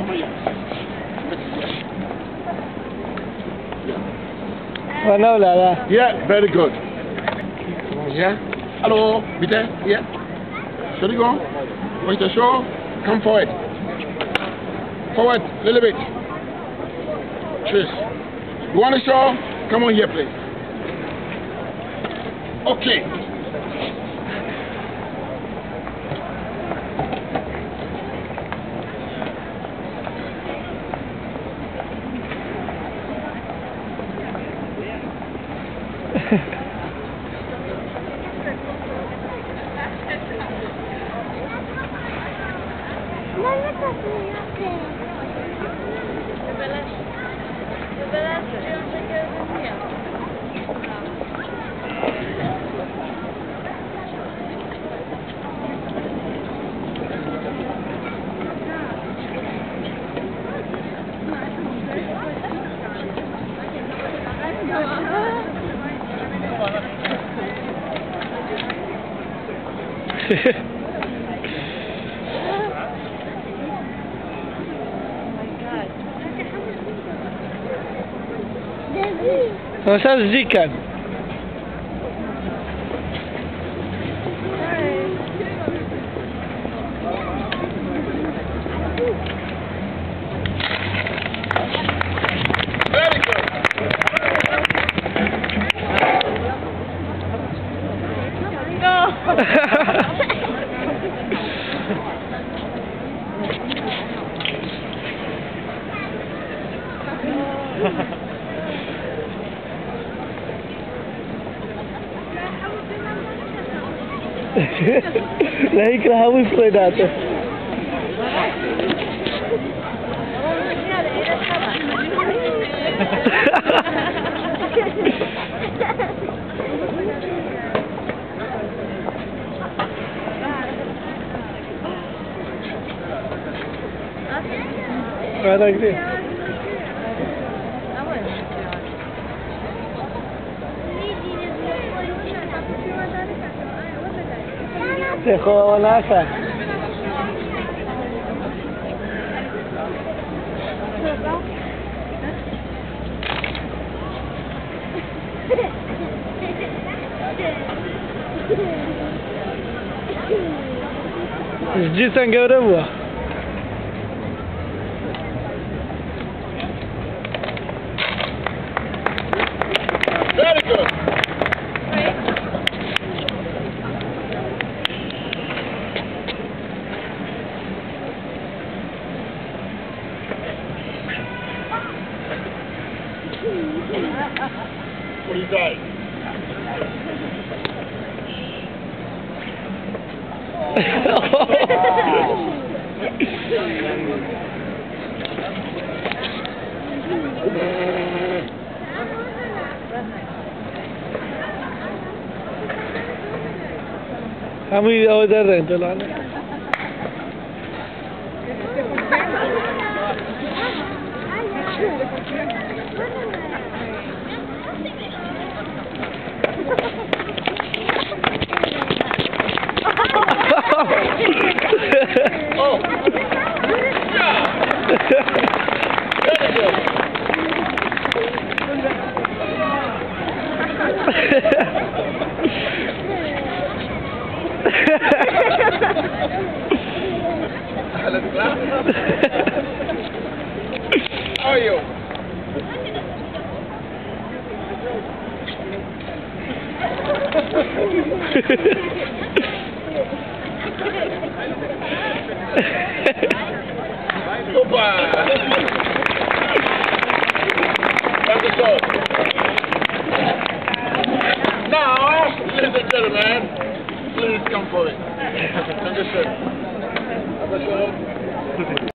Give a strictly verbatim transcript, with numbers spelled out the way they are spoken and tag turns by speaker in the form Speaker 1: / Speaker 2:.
Speaker 1: on here.
Speaker 2: Bueno, la
Speaker 1: Yeah, very good. Come on here. Hello, Peter. Yeah. Should you go? Want to show? Come forward. Forward, a little bit. Cheers. You want to show? Come on here, please. Okay.
Speaker 2: No seas zikan.
Speaker 1: Very good.
Speaker 3: No.
Speaker 2: Lagi kerahawin pula data. Ada gitu. Dejó Nasa. Jisan gak buah.
Speaker 1: Very good. What do you say?
Speaker 2: Kami order rin to lang.
Speaker 1: Oh. Yeah. Very good. How are you? Goodbye. That's the show. Now, ladies and gentlemen, please come for it. That's the show. That's the show.